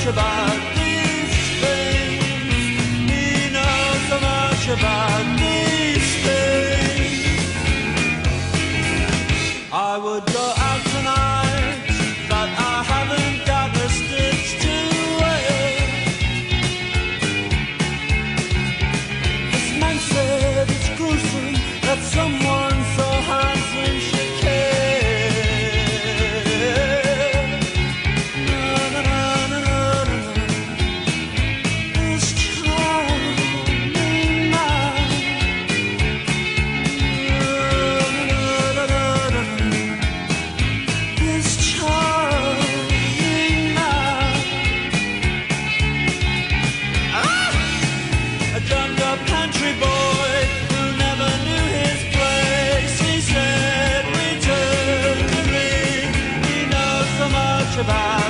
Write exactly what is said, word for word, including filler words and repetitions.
about these things. He knows so much about these things. I would go out tonight, but I haven't got a stitch to wear. This man said it's gruesome that someone so handsome should care. Na, na, na, na, na, na. This charming man. Na, na, na, na, na. This charming man. Ah! A drummed-up country boy who never knew his place. He said, return to me. He knows so much about